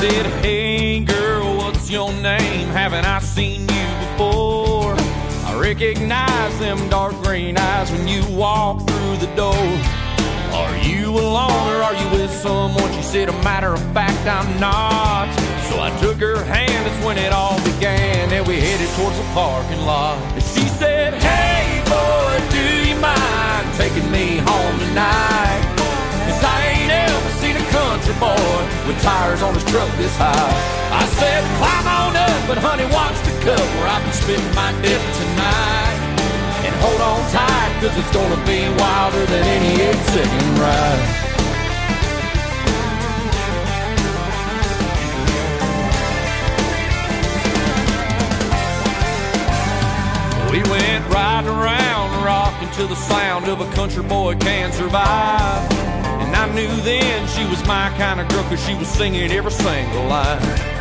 said, hey girl, what's your name? Haven't I seen you before? I recognize them dark green eyes when you walk through the door. Are you alone or are you with someone? She said, a matter of fact, I'm not. So I took her hand, that's when it all began, and we headed towards the parking lot. And she said, hey boy, do you mind taking me home tonight? 'Cause I ain't ever seen a country boy with tires on his truck this high. I said, climb on up, but honey, watch the cut where I've been spending my dip tonight. And hold on tight, 'cause it's gonna be wilder than any 8-second ride. We went riding around, rocking to the sound of a country boy can survive. And I knew then she was my kind of girl, 'cause she was singing every single line.